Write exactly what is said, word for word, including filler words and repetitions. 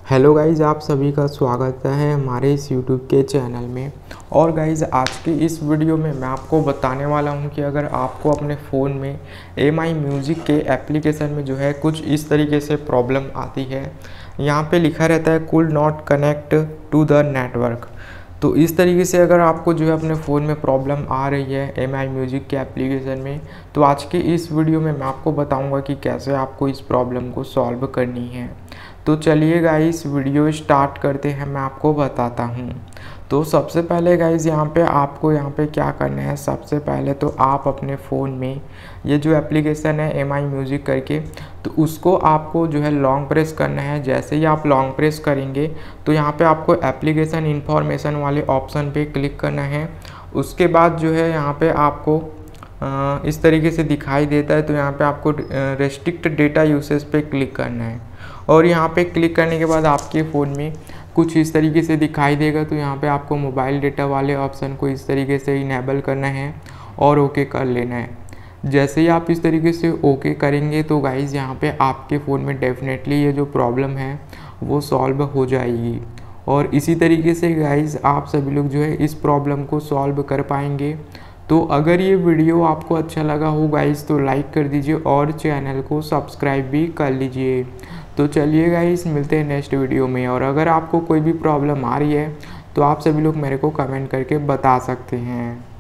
Hello guys, आप सभी का स्वागत है हमारे इस यूट्यूब के चैनल में। और गाइज़, आज की इस वीडियो में मैं आपको बताने वाला हूं कि अगर आपको अपने फ़ोन में एम आई म्यूज़िक के एप्लीकेशन में जो है कुछ इस तरीके से प्रॉब्लम आती है। यहाँ पे लिखा रहता है could not connect to the network. तो इस तरीके से अगर आपको जो है अपने फ़ोन में प्रॉब्लम आ रही है एम आई म्यूज़िक के एप्लीकेशन में, तो आज की इस वीडियो में मैं आपको बताऊंगा कि कैसे आपको इस प्रॉब्लम को सॉल्व करनी है। तो चलिए गाइस, वीडियो स्टार्ट करते हैं, मैं आपको बताता हूँ। तो सबसे पहले गाइस, यहाँ पे आपको यहाँ पे क्या करना है। सबसे पहले तो आप अपने फ़ोन में ये जो एप्लीकेशन है एम आई म्यूज़िक करके, तो उसको आपको जो है लॉन्ग प्रेस करना है। जैसे ही आप लॉन्ग प्रेस करेंगे तो यहाँ पे आपको एप्लीकेशन इन्फॉर्मेशन वाले ऑप्शन पे क्लिक करना है। उसके बाद जो है यहाँ पे आपको इस तरीके से दिखाई देता है, तो यहाँ पे आपको रेस्ट्रिक्ट डेटा यूसेज पे क्लिक करना है। और यहाँ पे क्लिक करने के बाद आपके फ़ोन में कुछ इस तरीके से दिखाई देगा। तो यहाँ पे आपको मोबाइल डेटा वाले ऑप्शन को इस तरीके से इनेबल करना है और ओके कर लेना है। जैसे ही आप इस तरीके से ओके करेंगे तो गाइज़, यहाँ पे आपके फ़ोन में डेफिनेटली ये जो प्रॉब्लम है वो सॉल्व हो जाएगी। और इसी तरीके से गाइज़, आप सभी लोग जो है इस प्रॉब्लम को सॉल्व कर पाएंगे। तो अगर ये वीडियो आपको अच्छा लगा हो गाइज़, तो लाइक कर दीजिए और चैनल को सब्सक्राइब भी कर लीजिए। तो चलिए गाइस, मिलते हैं नेक्स्ट वीडियो में। और अगर आपको कोई भी प्रॉब्लम आ रही है तो आप सभी लोग मेरे को कमेंट करके बता सकते हैं।